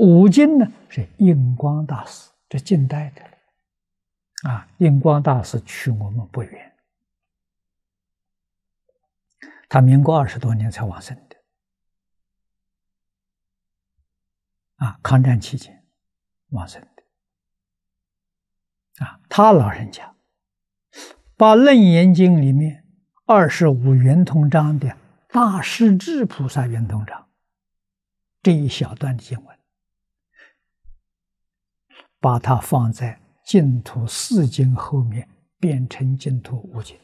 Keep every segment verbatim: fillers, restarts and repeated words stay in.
五经呢是印光大师，这近代的啊，印光大师去我们不远，他民国二十多年才往生的啊，抗战期间往生的啊，他老人家把《楞严经》里面二十五圆通章的大势至菩萨圆通章这一小段的经文，把它放在净土四经后面，变成净土五经。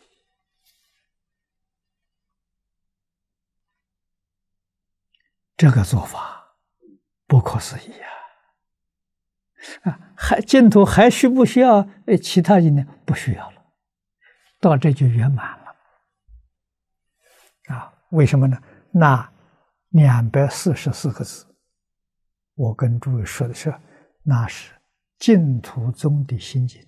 这个做法不可思议呀！啊，还净土还需不需要呃其他经呢？不需要了，到这就圆满了。啊，为什么呢？那两百四十四个字，我跟诸位说的是，那是净土宗的心经，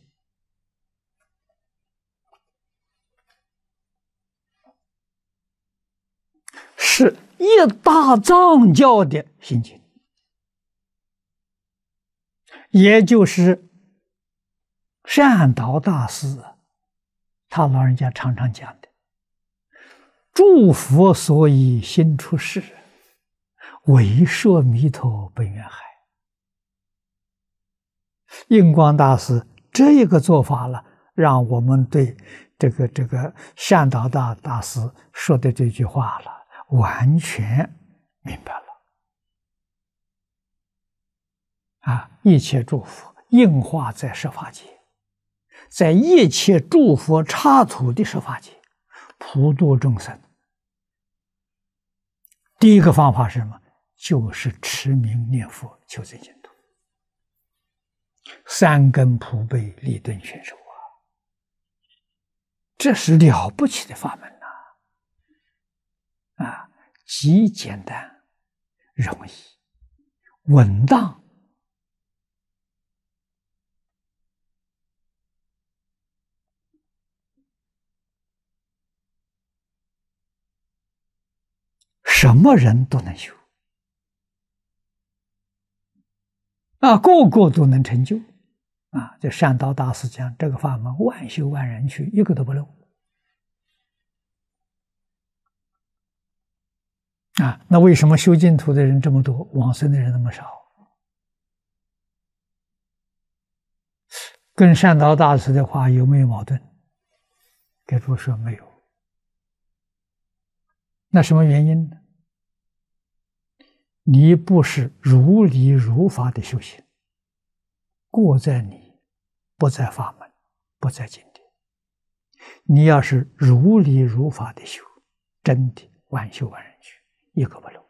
是一大藏教的心经，也就是善导大师他老人家常常讲的，诸佛所以心出世，为说弥陀本愿海。印光大师这一个做法了，让我们对这个这个善导大大师说的这句话了，完全明白了。啊，一切诸佛应化在十法界，在一切诸佛刹土的十法界，普度众生。第一个方法是什么？就是持名念佛，求生净土。三根普被，立顿全收啊！这是了不起的法门呐！啊，极简单、容易、稳当。什么人都能修啊，个个都能成就啊！这善导大师讲，这个法门万修万人去，一个都不漏啊！那为什么修净土的人这么多，往生的人那么少？跟善导大师的话有没有矛盾？给诸位说没有。那什么原因呢？你不是如理如法的修行，过在你，不在法门，不在经典。你要是如理如法的修，真的万修万人去，一个不漏。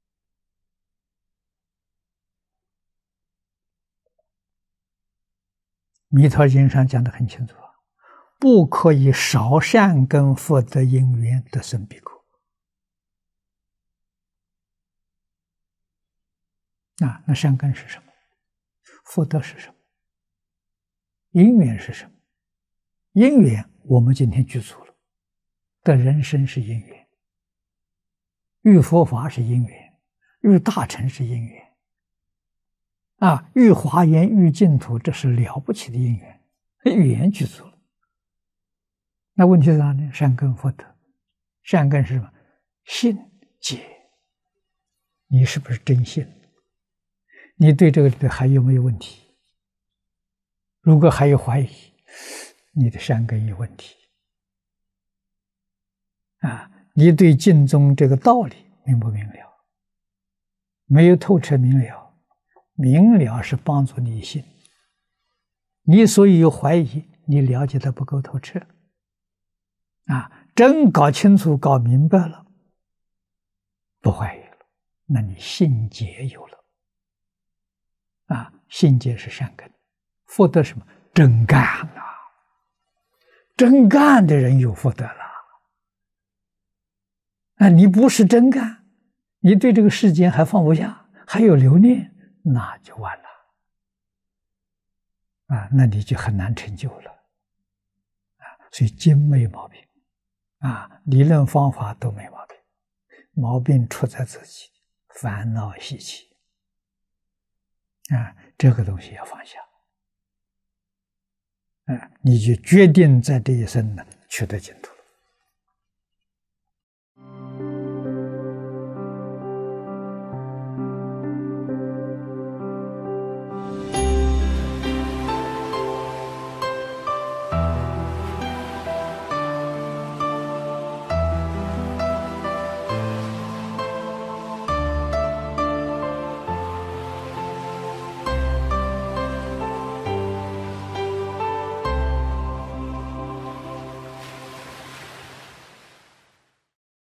弥陀经上讲得很清楚啊，不可以少善根福德因缘得生彼国。啊，那善根是什么？福德是什么？因缘是什么？因缘我们今天具足了，的人生是因缘，遇佛法是因缘，遇大乘是因缘，啊，遇华严、遇净土，这是了不起的因缘，语言具足了。那问题是啥呢？善根福德，善根是什么？信解，你是不是真信？你对这个里边还有没有问题？如果还有怀疑，你的善根有问题啊！你对净宗这个道理明不明了？没有透彻明了，明了是帮助你信。你所以有怀疑，你了解的不够透彻啊！真搞清楚、搞明白了，不怀疑了，那你信解有了。啊，信解是善根，福德什么？真干啊！真干的人有福德了。啊，你不是真干，你对这个世间还放不下，还有留恋，那就完了。啊，那你就很难成就了。啊，所以经没毛病，啊，理论方法都没毛病，毛病出在自己，烦恼习气。 啊，这个东西要放下，啊，你就决定在这一生呢取得净土。